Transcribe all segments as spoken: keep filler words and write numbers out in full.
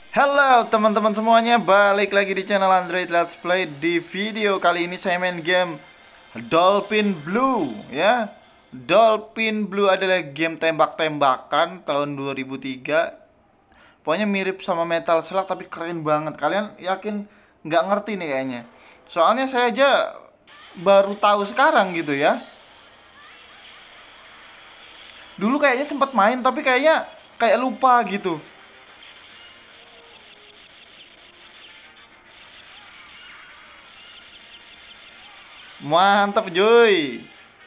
Halo teman-teman semuanya, balik lagi di channel Android Let's Play. Di video kali ini saya main game Dolphin Blue ya. Dolphin Blue adalah game tembak-tembakan tahun dua ribu tiga. Pokoknya mirip sama Metal Slug tapi keren banget. Kalian yakin nggak ngerti nih kayaknya. Soalnya saya aja baru tahu sekarang gitu ya. Dulu kayaknya sempat main tapi kayaknya kayak lupa gitu. Mantap Joy.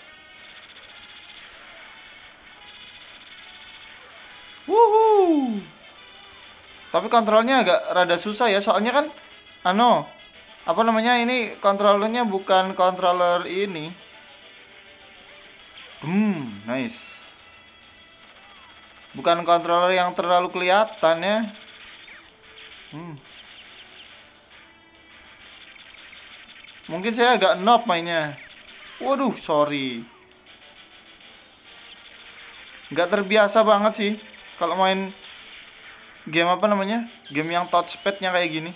Wuhu. Tapi kontrolnya agak rada susah ya, soalnya kan ano, apa namanya, ini kontrolernya bukan controller ini. Hmm, nice. Bukan controller yang terlalu kelihatan ya. Hmm. Mungkin saya agak noob mainnya. Waduh, sorry. Nggak terbiasa banget sih kalau main game apa namanya? Game yang touchpadnya kayak gini.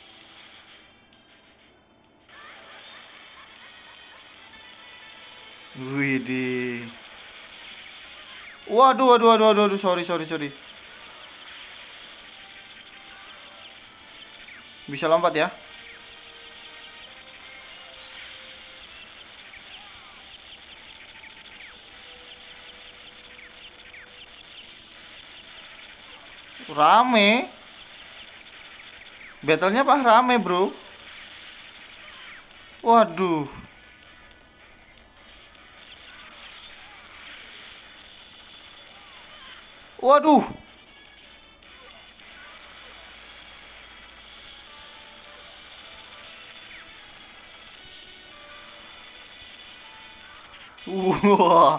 Widih. Waduh, waduh, waduh, waduh, waduh, sorry, sorry, sorry. Bisa lompat ya? Rame. Battlenya apa rame, bro? Waduh. Waduh. Wah.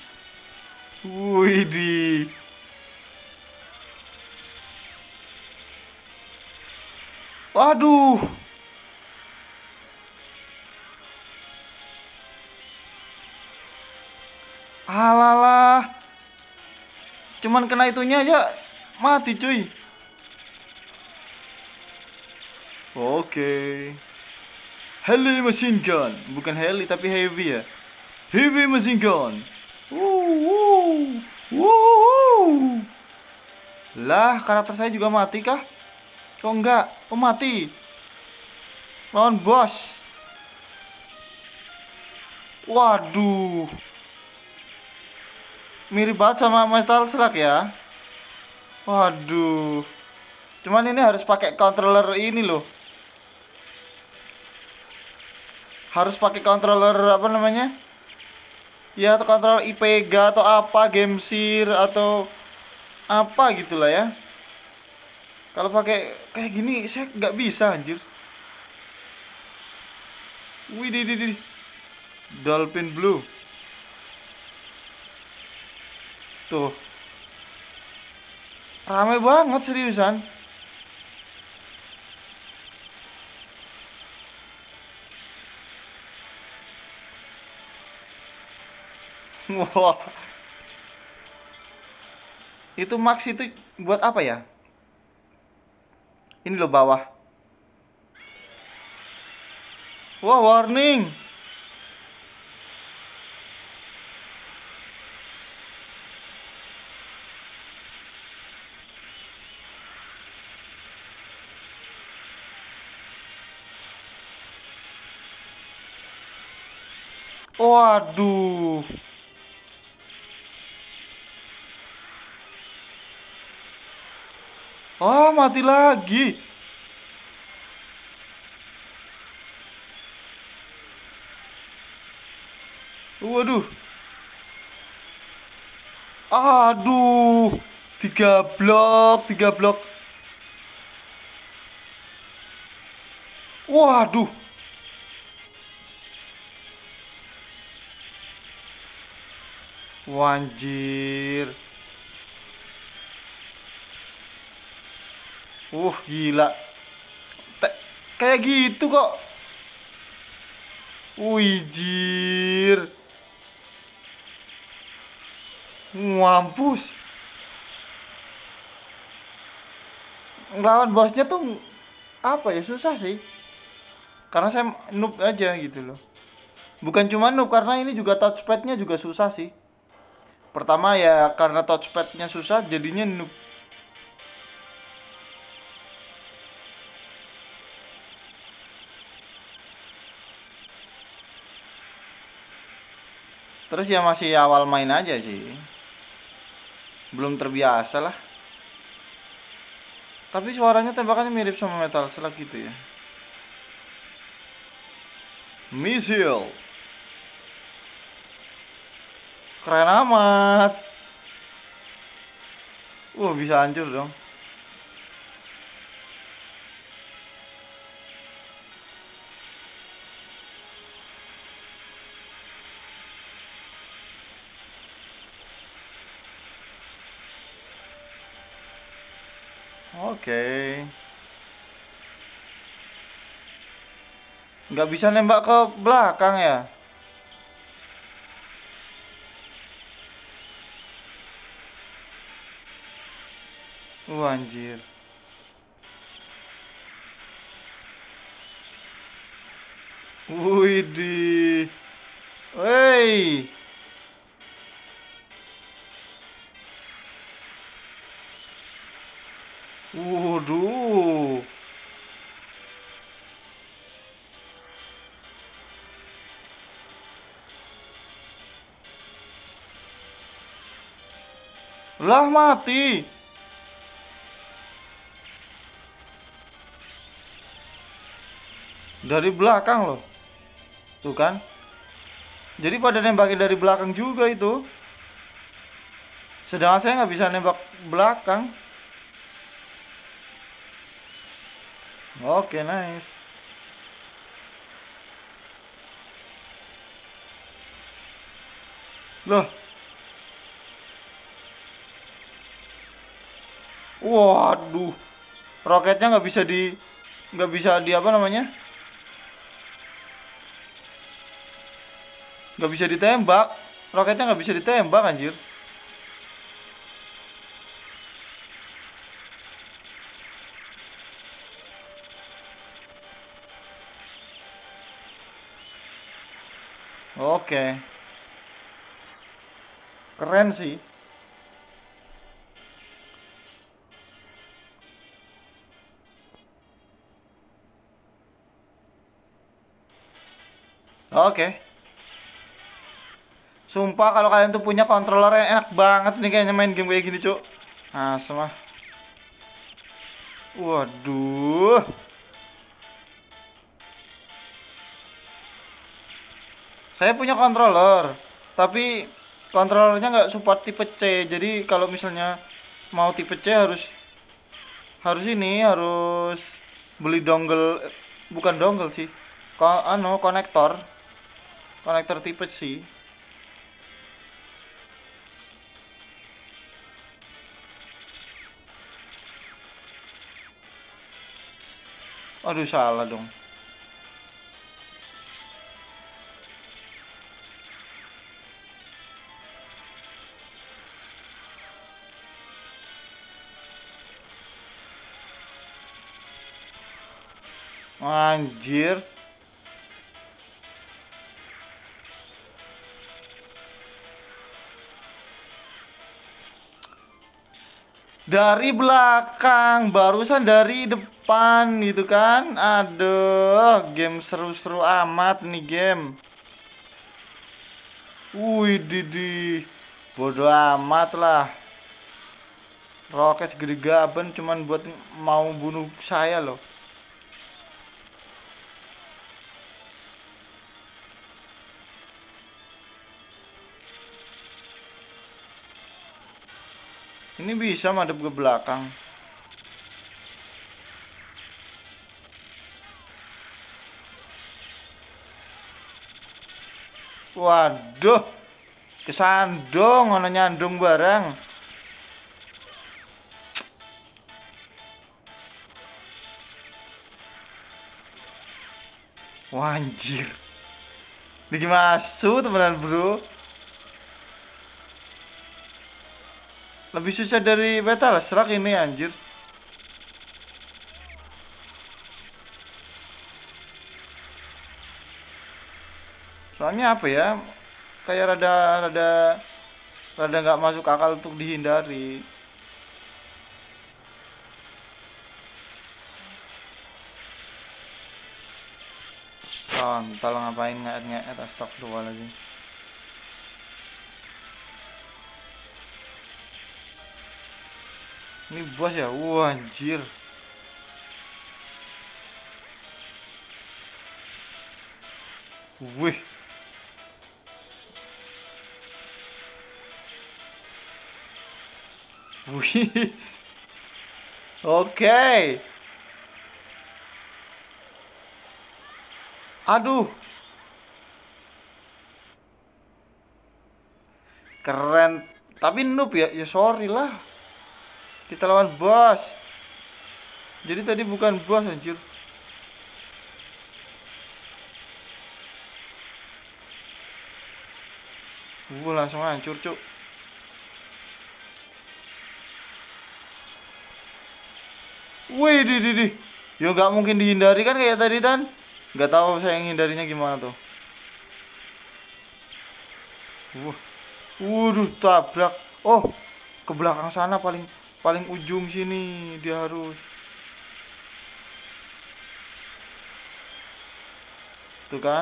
Widih. Waduh. Alalah. Cuman kena itunya aja mati, cuy. Oke. Heavy machine gun, bukan heli tapi heavy ya. Heavy machine gun. Wuh, wuh. Lah, karakter saya juga mati kah? Kok enggak? Oh, mati. Lawan bos. Waduh. Mirip banget sama Metal Slug ya. Waduh. Cuman ini harus pakai controller ini loh. Harus pakai controller apa namanya? Ya, atau controller I P G A atau apa, Gamesir atau apa gitulah ya. Kalau pakai kayak gini saya nggak bisa anjir. Wih, di, di, di. Dolphin Blue. Tuh. Ramai banget seriusan. Wah. Itu max itu buat apa ya? Ini loh bawah. Wah, warning. Waduh. Oh, mati lagi. Waduh. Aduh. Tiga blok, tiga blok. Waduh. Wanjir. Uh, gila. Te- kayak gitu kok. Wijir. Mampus. Ngelawan bosnya tuh apa ya, susah sih. Karena saya noob aja gitu loh. Bukan cuma noob, karena ini juga touchpadnya juga susah sih. Pertama ya karena touchpadnya susah jadinya noob. Terus ya masih awal main aja sih. Belum terbiasa lah. Tapi suaranya tembakannya mirip sama Metal Slug gitu ya. Misil. Keren amat. Wah, bisa hancur dong. Oke. Nggak bisa nembak ke belakang ya? Wah, anjir. Widih. Wey. Waduh. Lah, mati. Dari belakang loh. Tuh kan. Jadi pada nembakin dari belakang juga itu. Sedangkan saya nggak bisa nembak belakang. Oke, nice. Loh. Waduh. Roketnya nggak bisa di nggak bisa di apa namanya? Nggak bisa ditembak. Roketnya nggak bisa ditembak, anjir. Oke. Keren sih. Oke. Sumpah kalau kalian tuh punya controller yang enak banget nih kayaknya main game kayak gini, Cuk. Nah, semua. Waduh. Saya punya controller, tapi controllernya nggak support tipe C. Jadi kalau misalnya mau tipe C harus harus ini harus beli dongle, eh, bukan dongle sih. Ko anu konektor. Konektor tipe C. Aduh, salah dong. Anjir. Dari belakang, barusan dari depan gitu kan. Aduh, game seru-seru amat nih game. Wih, Didi. Bodoh amat lah. Roket segede gaban cuman buat mau bunuh saya loh. Ini bisa madep ke belakang. Waduh. Kesandung, ono nyandung barang. Wah, anjir. Diki masuk temenan, bro. Lebih susah dari Metal Slug ini, anjir. Soalnya apa ya? Kayak rada rada rada nggak masuk akal untuk dihindari. Kontol ngapain ngeet-ngeet, astagfirullahaladzim. Ini bos ya? Wah, anjir. Wih. Wih. Oke. Aduh. Keren. Tapi noob ya? Ya sorry lah. Kita lawan bos. Jadi tadi bukan bos anjir. Wuh, langsung hancur, cuk. Wih, di di di. Ya nggak mungkin dihindari kan kayak tadi kan. Nggak tahu saya hindarinya gimana tuh. Wuh. Waduh, tabrak. Oh, ke belakang sana paling paling ujung sini dia harus. Tuh kan.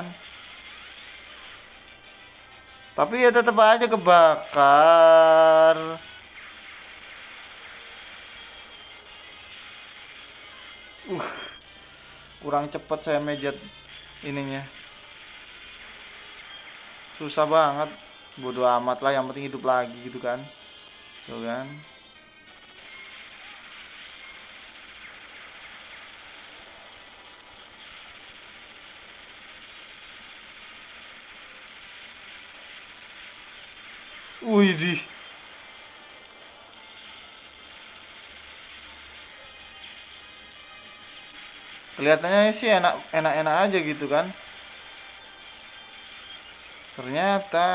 Tapi ya tetap aja kebakar. Uh, kurang cepet saya mejat ininya. Susah banget. Bodoh amat lah, yang penting hidup lagi gitu kan. Tuh kan. Widih. Kelihatannya sih enak enak-enak aja gitu kan. Ternyata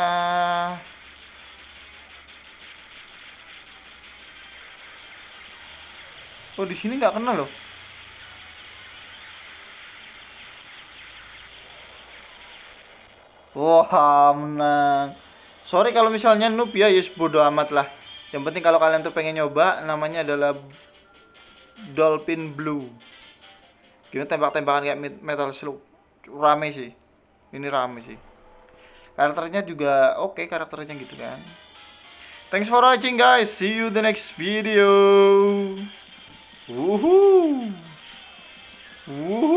oh, di sini nggak kena loh. Wah, menang. Sorry kalau misalnya noob ya, yes bodo amat lah. Yang penting kalau kalian tuh pengen nyoba, namanya adalah Dolphin Blue. Gimana tembak-tembakan kayak Metal Slug, rame sih. Ini rame sih. Karakternya juga oke, okay, karakternya gitu kan. Thanks for watching guys. See you the next video. Woohoo. Woohoo.